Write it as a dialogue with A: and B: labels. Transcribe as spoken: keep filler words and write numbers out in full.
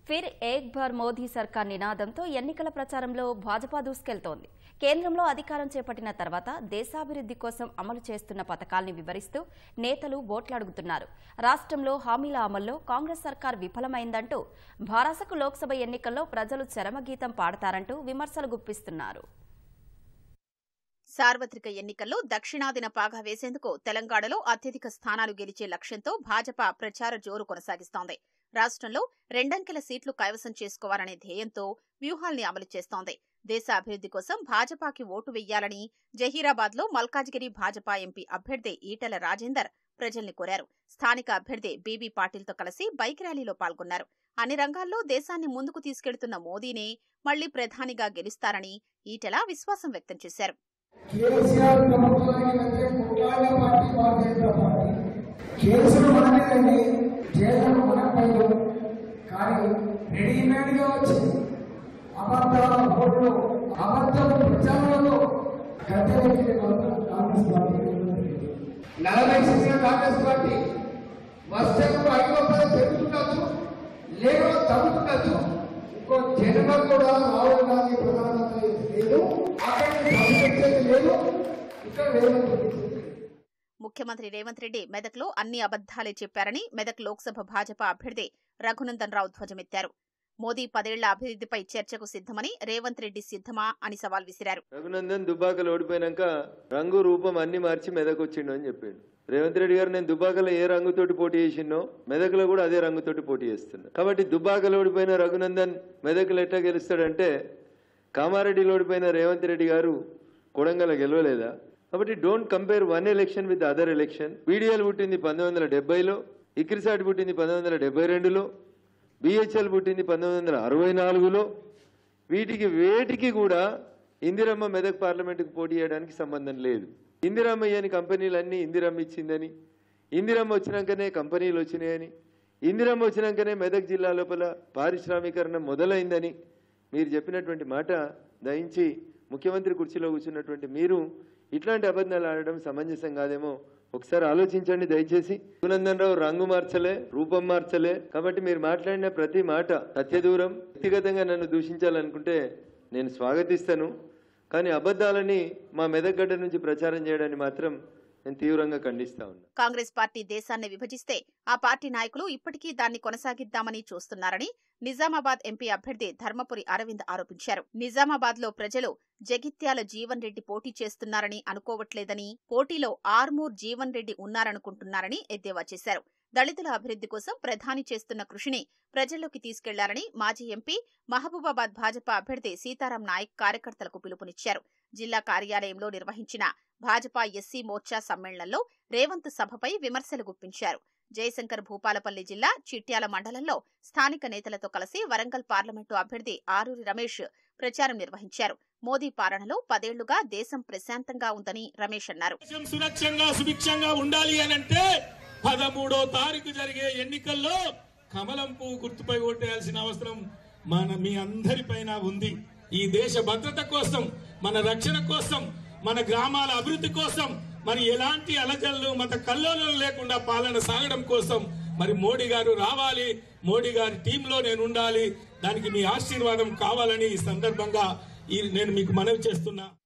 A: ఫిర్ ఏక్ bar Modi సర్కార్ నినాదంతో ఎన్నికల ప్రచారంలో భాజపా దూసుకెళ్తోంది. కేంద్రంలో అధికారం చేపట్టిన తర్వాత దేశాభివృద్ధి కోసం అమలు చేస్తున్న పథకాల్ని వివరిస్తూ నేతలు ఓట్లాడుగుతున్నారు. రాష్ట్రంలో హామీల అమల్లో కాంగ్రెస్ సర్కార్ విఫలమైందంటూ భారసకు లోక్సభ ఎన్నికల్లో ప్రజలు చరమగీతం పాడతారంటూ విమర్శలు గుప్పిస్తున్నారు.
B: సార్వత్రిక ఎన్నికల్లో దక్షిణాదిన పాగా వేసేందుకు తెలంగాణలో అత్యధిక స్థానాలు గెలిచే లక్ష్యంతో భాజపా ప్రచార జోరు కొనసాగిస్తోంది. రాష్ట్రంలో రెండంకెల సీట్లు కైవసం చేసుకోవాలనే ధ్యేయంతో వ్యూహాల్ని అమలు చేస్తోంది. దేశ అభివృద్ధి కోసం భాజపాకి ఓటు వెయ్యాలని జహీరాబాద్ లో మల్కాజ్గిరి భాజపా ఎంపీ అభ్యర్థి ఈటెల రాజేందర్ ప్రజల్ని కోరారు. స్థానిక అభ్యర్థి బీబీ పాటిల్తో కలిసి బైక్ ర్యాలీలో పాల్గొన్నారు. అన్ని రంగాల్లో దేశాన్ని ముందుకు తీసుకెడుతున్న మోదీనే మళ్లీ ప్రధానిగా గెలుస్తారని ఈటెల విశ్వాసం వ్యక్తం చేశారు.
C: కేసీఆర్ ప్రభుత్వానికి వ్యతిరేక కొట్లాడిన పార్టీ భారతీయ జనతా పార్టీ. కేసులు మనమేనండి, జైలు మనపైన, కానీ రెడీమేడ్ గా వచ్చింది అబద్ధాల ఓట్లు, అబద్ధపు ప్రచారంలో గద్దెలెక్కిన కాంగ్రెస్ పార్టీ. నలభై సీట్ల కాంగ్రెస్ పార్టీ వర్షకు ఐదు రూపాయలు పెరుగుతుండొచ్చు, లేదో తగ్గుతుండొచ్చు. ఇంకో జన్మ కూడా రాహుల్ గాంధీ ప్రధానమంత్రి లేదు.
B: ముఖ్యమంత్రి రేవంత్ రెడ్డి మెదక్లో అన్ని అబద్దాలే చెప్పారని మెదక్ లోక్సభ భాజపా అభ్యర్థి రఘునందన్ రావు ధ్వజమెత్తారు. మోదీ పదేళ్ల అభివృద్ధిపై చర్చకు సిద్దమని రేవంత్ రెడ్డి సిద్దమా అని సవాల్ విసిరారు.
D: రఘునందన్ దుబ్బాకలు ఓడిపోయినాక రంగు రూపం అన్ని మార్చి మెదక్ వచ్చిండు అని చెప్పాడు. రేవంత్ రెడ్డి గారు నేను దుబ్బాకలో ఏ రంగుతోటి పోటీ చేసినో మెదక్లో కూడా అదే రంగుతోటి పోటీ చేస్తున్నా. కాబట్టి దుబ్బాకలు ఓడిపోయిన రఘునందన్ మెదక్లో ఎట్లా గెలుస్తాడంటే, కామారెడ్డిలో ఓడిపోయిన రేవంత్ రెడ్డి గారు కొడంగల్ గెలవలేదా? కాబట్టి don't compare one election with other election. PDL పుట్టింది పంతొమ్మిది వందల డెబ్బైలో, ఇక్రిసాట్ పుట్టింది పంతొమ్మిది వందల డెబ్బై రెండులో, బిహెచ్ఎల్ పుట్టింది పంతొమ్మిది వందల అరవై నాలుగులో. వీటికి వేటికి కూడా ఇందిరమ్మ మెదక్ పార్లమెంటుకు పోటీ చేయడానికి సంబంధం లేదు. ఇందిరమ్మ ఇయ్యని కంపెనీలన్నీ ఇందిరమ్మ ఇచ్చిందని, ఇందిరమ్మ వచ్చినాకనే కంపెనీలు వచ్చినాయని, ఇందిరమ్మ వచ్చినాకనే మెదక్ జిల్లా లోపల పారిశ్రామీకరణ మొదలైందని మీరు చెప్పినటువంటి మాట దయించి ముఖ్యమంత్రి కుర్చీలో కూర్చున్నటువంటి మీరు ఇట్లాంటి అబద్ధాలు ఆడడం సమంజసం కాదేమో ఒకసారి ఆలోచించండి దయచేసి. రఘునందన్ రావు రంగు మార్చలే, రూపం మార్చలే. కాబట్టి మీరు మాట్లాడిన ప్రతి మాట సత్యదూరం. వ్యక్తిగతంగా నన్ను దూషించాలనుకుంటే నేను స్వాగతిస్తాను, కానీ అబద్ధాలని మా మెదక్గడ్డ నుంచి ప్రచారం చేయడాన్ని మాత్రం నేను తీవ్రంగా ఖండిస్తా ఉన్నా.
B: కాంగ్రెస్ పార్టీ దేశాన్ని విభజిస్తే ఆ పార్టీ నాయకులు ఇప్పటికీ దాన్ని కొనసాగిద్దామని చూస్తున్నారని నిజామాబాద్ ఎంపీ అభ్యర్థి ధర్మపురి అరవింద్ ఆరోపించారు. నిజామాబాద్ లో ప్రజలు జగిత్యాల జీవన్ రెడ్డి పోటీ చేస్తున్నారని అనుకోవట్లేదని, పోటీలో ఆర్మూర్ జీవన్ రెడ్డి ఉన్నారనుకుంటున్నారని ఎద్దేవా చేశారు. దళితుల అభివృద్ధి కోసం ప్రధాని చేస్తున్న కృషిని ప్రజల్లోకి తీసుకెళ్లారని మాజీ ఎంపీ మహబూబాబాద్ భాజపా అభ్యర్థి సీతారాం నాయక్ కార్యకర్తలకు పిలుపునిచ్చారు. జిల్లా కార్యాలయంలో నిర్వహించిన భాజపా ఎస్సీ మోర్చా సమ్మేళనంలో రేవంత్ సభపై విమర్శలు గుప్పించారు. జయశంకర్ భూపాలపల్లి జిల్లా చిట్యాల మండలంలో స్థానిక నేతలతో కలిసి వరంగల్ పార్లమెంటు అభ్యర్థి ఆరూరి రమేష్ ప్రచారం నిర్వహించారు. మోదీ పాలనలో పదేళ్లుగా దేశం ప్రశాంతంగా ఉందని రమేష్ అన్నారు.
E: సురక్షంగా సుభిక్షంగా ఉండాలి అనంటే పదమూడో తారీఖు జరిగే ఎన్నికల్లో కమలం పువ్వు గుర్తుపై ఓటేయాల్సిన అవసరం మన మీ అందరిపైన ఉంది. ఈ దేశ భద్రత కోసం, మన రక్షణ కోసం, మన గ్రామాల అభివృద్ధి కోసం, మరి ఎలాంటి అలజల్లు మత కల్లోలం లేకుండా పాలన సాగడం కోసం మరి మోడీ గారు రావాలి, మోడీ గారి టీంలో నేను ఉండాలి. దానికి మీ ఆశీర్వాదం కావాలని ఈ సందర్భంగా నేను మీకు మనవి చేస్తున్నా.